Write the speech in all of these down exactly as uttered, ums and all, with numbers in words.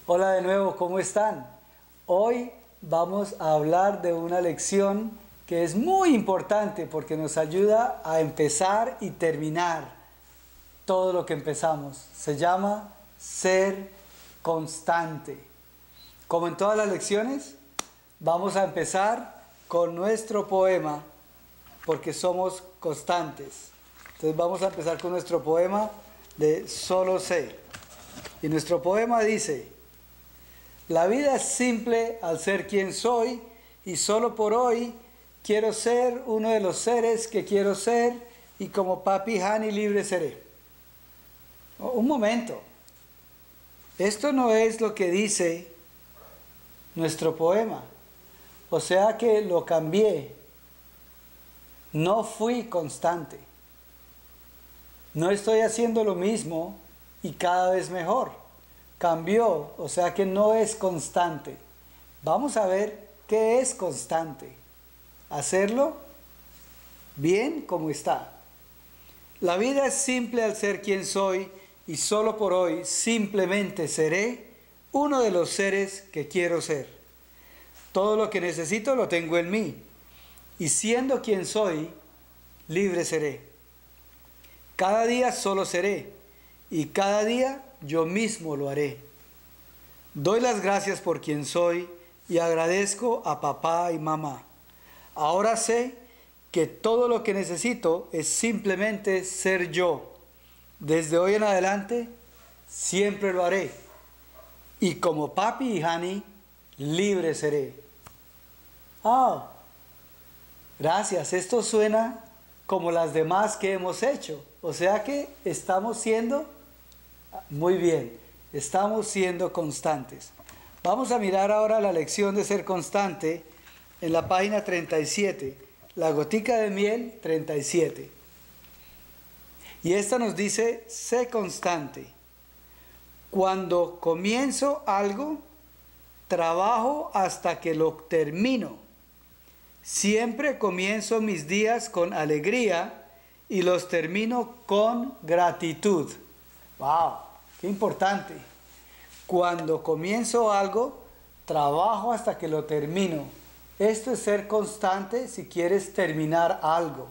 Hola de nuevo, ¿cómo están? Hoy vamos a hablar de una lección que es muy importante porque nos ayuda a empezar y terminar todo lo que empezamos. Se llama ser constante. Como en todas las lecciones, vamos a empezar con nuestro poema porque somos constantes. Entonces vamos a empezar con nuestro poema de Solo sé. Y nuestro poema dice: la vida es simple al ser quien soy y solo por hoy quiero ser uno de los seres que quiero ser y como papi Hani libre seré. Oh, un momento, esto no es lo que dice nuestro poema, o sea que lo cambié, no fui constante, no estoy haciendo lo mismo y cada vez mejor. Cambió, o sea que no es constante. Vamos a ver qué es constante. Hacerlo bien como está. La vida es simple al ser quien soy y solo por hoy simplemente seré uno de los seres que quiero ser. Todo lo que necesito lo tengo en mí y siendo quien soy, libre seré. Cada día solo seré y cada día yo mismo lo haré. Doy las gracias por quien soy y agradezco a papá y mamá. Ahora sé que todo lo que necesito es simplemente ser yo. Desde hoy en adelante siempre lo haré. Y como papi y Hani, libre seré. Ah, gracias. Esto suena como las demás que hemos hecho. O sea que estamos siendo muy bien, estamos siendo constantes. Vamos a mirar ahora la lección de ser constante en la página treinta y siete, la gotica de miel treinta y siete. Y esta nos dice: sé constante. Cuando comienzo algo, trabajo hasta que lo termino. Siempre comienzo mis días con alegría y los termino con gratitud. ¡Wow! ¡Qué importante! Cuando comienzo algo, trabajo hasta que lo termino. Esto es ser constante si quieres terminar algo.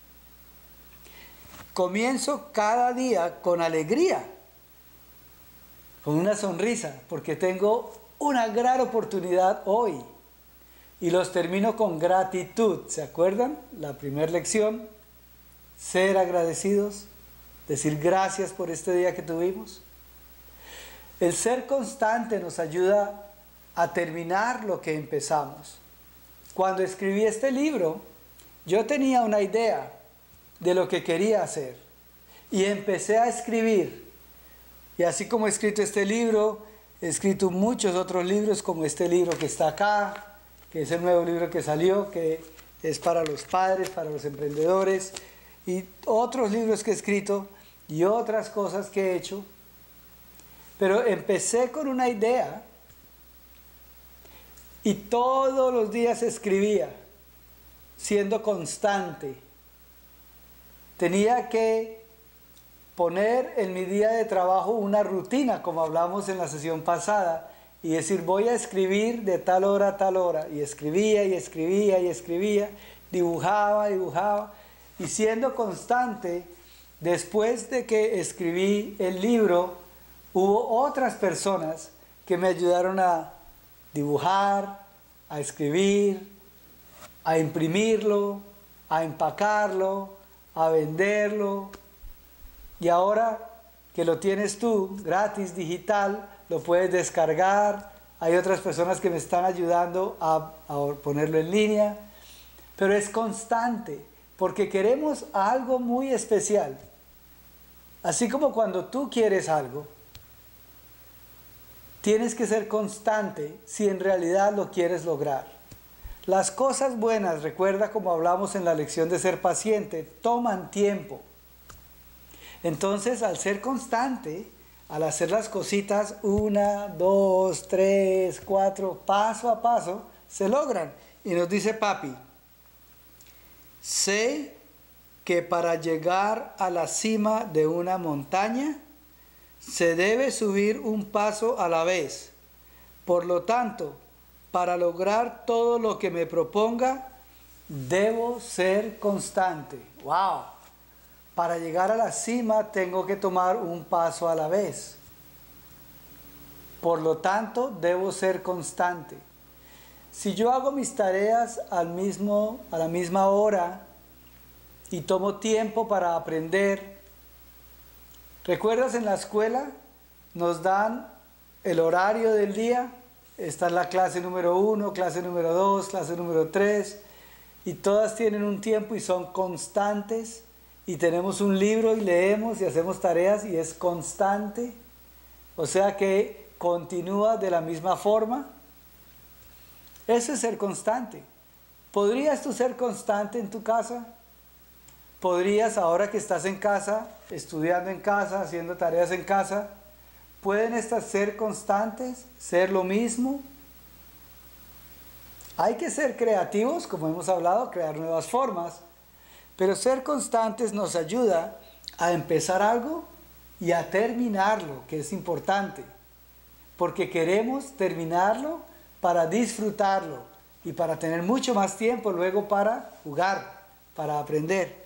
Comienzo cada día con alegría, con una sonrisa, porque tengo una gran oportunidad hoy. Y los termino con gratitud. ¿Se acuerdan? La primera lección, ser agradecidos, decir gracias por este día que tuvimos. El ser constante nos ayuda a terminar lo que empezamos. Cuando escribí este libro, yo tenía una idea de lo que quería hacer y empecé a escribir. Y así como he escrito este libro, he escrito muchos otros libros como este libro que está acá, que es el nuevo libro que salió, que es para los padres, para los emprendedores, y otros libros que he escrito y otras cosas que he hecho. Pero empecé con una idea y todos los días escribía, siendo constante. Tenía que poner en mi día de trabajo una rutina, como hablamos en la sesión pasada, y decir: voy a escribir de tal hora a tal hora. Y escribía y escribía y escribía, dibujaba, dibujaba. Y siendo constante, después de que escribí el libro, hubo otras personas que me ayudaron a dibujar, a escribir, a imprimirlo, a empacarlo, a venderlo. Y ahora que lo tienes tú, gratis, digital, lo puedes descargar. Hay otras personas que me están ayudando a, a ponerlo en línea. Pero es constante, porque queremos algo muy especial. Así como cuando tú quieres algo, tienes que ser constante si en realidad lo quieres lograr. Las cosas buenas, recuerda como hablamos en la lección de ser paciente, toman tiempo. Entonces, al ser constante, al hacer las cositas una, dos, tres, cuatro, paso a paso, se logran. Y nos dice papi: sé que para llegar a la cima de una montaña, se debe subir un paso a la vez. Por lo tanto, para lograr todo lo que me proponga, debo ser constante. ¡Wow! Para llegar a la cima tengo que tomar un paso a la vez. Por lo tanto, debo ser constante. Si yo hago mis tareas al mismo, a la misma hora y tomo tiempo para aprender, ¿recuerdas en la escuela? Nos dan el horario del día. Está la clase número uno, clase número dos, clase número tres, y todas tienen un tiempo y son constantes, y tenemos un libro y leemos y hacemos tareas y es constante, o sea que continúa de la misma forma. Eso es ser constante. ¿Podrías tú ser constante en tu casa? ¿Podrías, ahora que estás en casa, estudiando en casa, haciendo tareas en casa, pueden estas ser constantes, ser lo mismo? Hay que ser creativos, como hemos hablado, crear nuevas formas, pero ser constantes nos ayuda a empezar algo y a terminarlo, que es importante, porque queremos terminarlo para disfrutarlo y para tener mucho más tiempo luego para jugar, para aprender.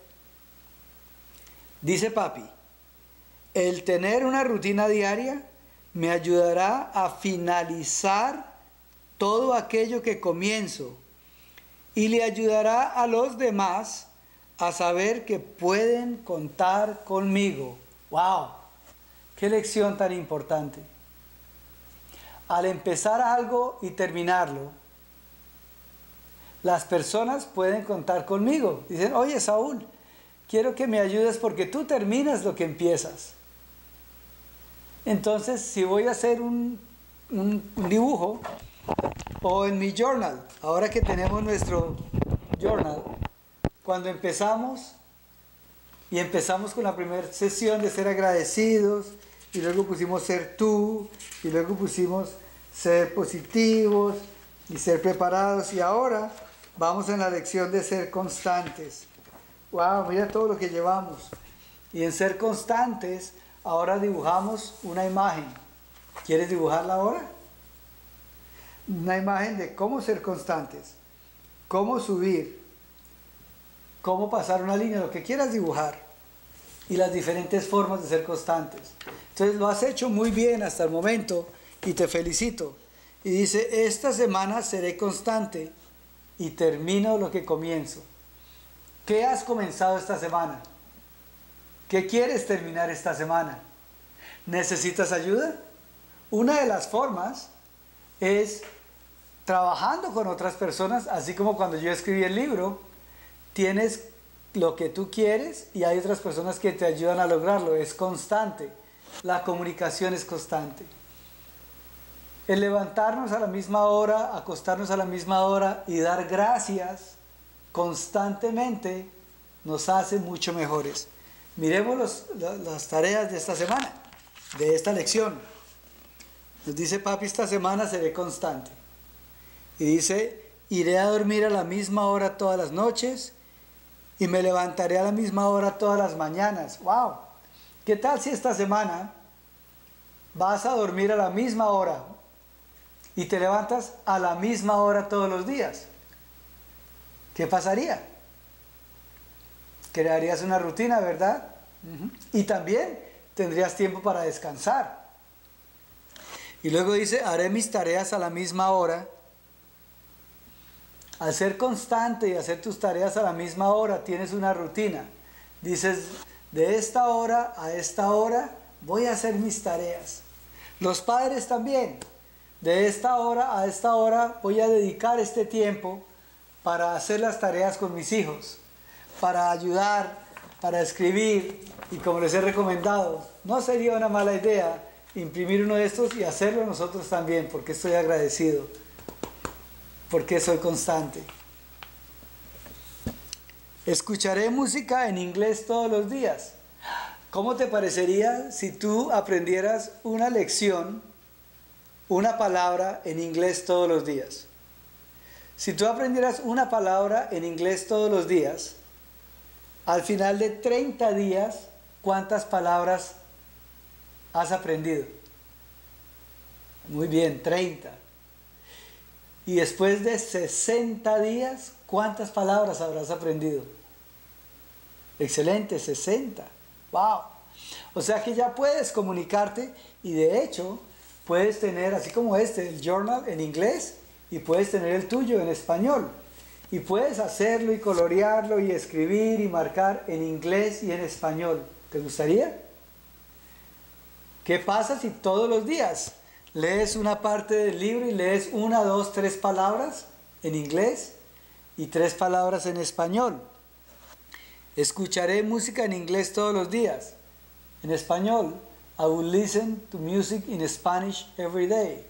Dice papi, el tener una rutina diaria me ayudará a finalizar todo aquello que comienzo y le ayudará a los demás a saber que pueden contar conmigo. ¡Wow! ¡Qué lección tan importante! Al empezar algo y terminarlo, las personas pueden contar conmigo. Dicen, oye Saúl, quiero que me ayudes porque tú terminas lo que empiezas. Entonces, si voy a hacer un, un, un dibujo, o en mi journal, ahora que tenemos nuestro journal, cuando empezamos, y empezamos con la primera sesión de ser agradecidos, y luego pusimos ser tú, y luego pusimos ser positivos, y ser preparados, y ahora vamos en la lección de ser constantes. ¡Wow! Mira todo lo que llevamos. Y en ser constantes, ahora dibujamos una imagen. ¿Quieres dibujarla ahora? Una imagen de cómo ser constantes, cómo subir, cómo pasar una línea, lo que quieras dibujar, y las diferentes formas de ser constantes. Entonces lo has hecho muy bien hasta el momento y te felicito. Y dice, esta semana seré constante y termino lo que comienzo. ¿Qué has comenzado esta semana? ¿Qué quieres terminar esta semana? ¿Necesitas ayuda? Una de las formas es trabajando con otras personas, así como cuando yo escribí el libro, tienes lo que tú quieres y hay otras personas que te ayudan a lograrlo. Es constante. La comunicación es constante. El levantarnos a la misma hora, acostarnos a la misma hora y dar gracias constantemente nos hace mucho mejores. Miremos los, las tareas de esta semana, de esta lección. Nos dice papi, esta semana seré constante. Y dice, iré a dormir a la misma hora todas las noches y me levantaré a la misma hora todas las mañanas. ¡Wow! ¿Qué tal si esta semana vas a dormir a la misma hora y te levantas a la misma hora todos los días? ¿Qué pasaría? Crearías una rutina, ¿verdad? Uh-huh. Y también tendrías tiempo para descansar. Y luego dice, haré mis tareas a la misma hora. Al ser constante y hacer tus tareas a la misma hora, tienes una rutina. Dices, de esta hora a esta hora voy a hacer mis tareas. Los padres también. De esta hora a esta hora voy a dedicar este tiempo para hacer las tareas con mis hijos, para ayudar, para escribir. Y como les he recomendado, no sería una mala idea imprimir uno de estos y hacerlo nosotros también, porque estoy agradecido, porque soy constante. Escucharé música en inglés todos los días. ¿Cómo te parecería si tú aprendieras una lección, una palabra en inglés todos los días? Si tú aprendieras una palabra en inglés todos los días, al final de treinta días, ¿cuántas palabras has aprendido? Muy bien, treinta. Y después de sesenta días, ¿cuántas palabras habrás aprendido? Excelente, sesenta. ¡Wow! O sea que ya puedes comunicarte y de hecho puedes tener, así como este, el journal en inglés y puedes tener el tuyo en español. Y puedes hacerlo y colorearlo y escribir y marcar en inglés y en español. ¿Te gustaría? ¿Qué pasa si todos los días lees una parte del libro y lees una, dos, tres palabras en inglés y tres palabras en español? Escucharé música en inglés todos los días. En español, I will listen to music in Spanish every day.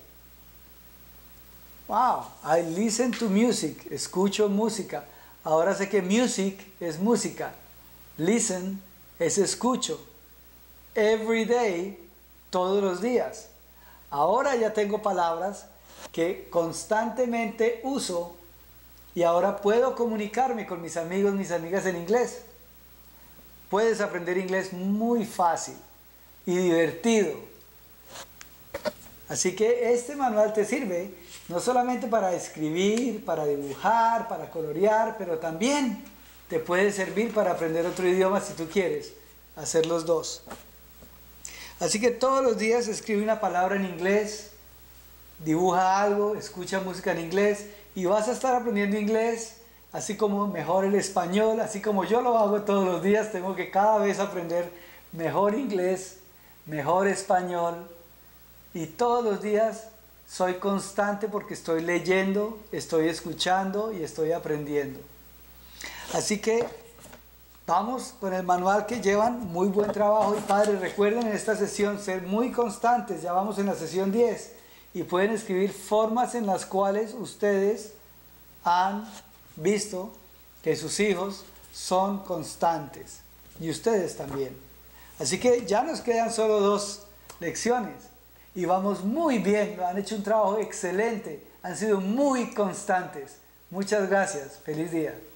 Wow, I listen to music, escucho música. Ahora sé que music es música. Listen es escucho. Every day, todos los días. Ahora ya tengo palabras que constantemente uso y ahora puedo comunicarme con mis amigos, mis amigas en inglés. Puedes aprender inglés muy fácil y divertido. Así que este manual te sirve no solamente para escribir, para dibujar, para colorear, pero también te puede servir para aprender otro idioma si tú quieres hacer los dos. Así que todos los días escribe una palabra en inglés, dibuja algo, escucha música en inglés y vas a estar aprendiendo inglés, así como mejor el español, así como yo lo hago todos los días. Tengo que cada vez aprender mejor inglés, mejor español y todos los días soy constante porque estoy leyendo, estoy escuchando y estoy aprendiendo. Así que vamos con el manual que llevan, muy buen trabajo. Y padres, recuerden en esta sesión ser muy constantes, ya vamos en la sesión diez y pueden escribir formas en las cuales ustedes han visto que sus hijos son constantes y ustedes también. Así que ya nos quedan solo dos lecciones y vamos muy bien, han hecho un trabajo excelente, han sido muy constantes. Muchas gracias, feliz día.